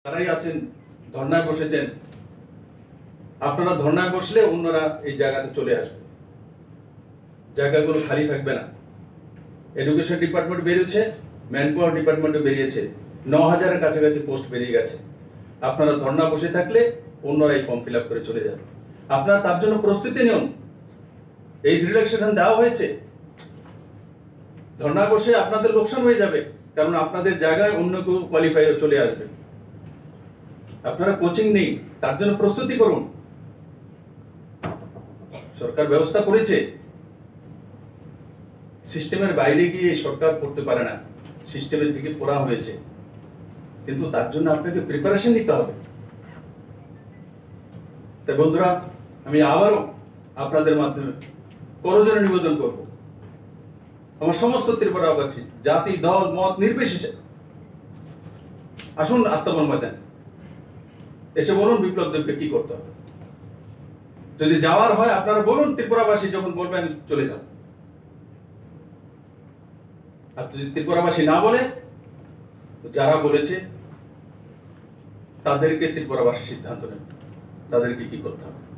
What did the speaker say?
যারাই আছেন ধর্নায় বসেছেন, আপনারা ধর্নায় বসলে অন্যরা এই জায়গাতে চলে আসবে, জায়গাগুলো খালি থাকবে না। এডুকেশন ডিপার্টমেন্ট বেরিয়েছে, ম্যান পাওয়ার ডিপার্টমেন্টও বেরিয়েছে, 9,000-এর কাছাকাছি পোস্ট বেরিয়ে গেছে। আপনারা ধর্না বসে থাকলে অন্যরা এই ফর্ম ফিল আপ করে চলে যাবে। আপনারা তার জন্য প্রস্তুতি নিন। এজ রিল্যাক্সেশন দেওয়া হয়েছে, ধর্না বসে আপনাদের লোকসান হয়ে যাবে, কারণ আপনাদের জায়গায় অন্য কেউ কোয়ালিফাই চলে আসবে। আপনারা কোচিং নেই, তার জন্য প্রস্তুতি করুন। সরকার ব্যবস্থা করেছে, সিস্টেমের বাইরে গিয়ে সরকার করতে পারে না, সিস্টেমের থেকে পড়া হয়েছে, কিন্তু তার জন্য আপনাকে প্রিপারেশন নিতে হবে। তাই বন্ধুরা, আমি আবারও আপনাদের মাধ্যমে করজোড়ে নিবেদন করব, আমার সমস্ত ত্রিপুরাবাসী, জাতি দল মত নির্বিশেষে আসুন আস্থাবন ময়দানে, এসে বলুন বিপ্লব দেবকে কি করতে হবে। যদি যাওয়ার হয় আপনারা বলুন, ত্রিপুরাবাসী যখন বলবে আমি চলে যাব। আর যদি ত্রিপুরাবাসী না বলে, যারা বলেছে তাদেরকে ত্রিপুরাবাসী সিদ্ধান্ত নেবে তাদেরকে কি করতে হবে।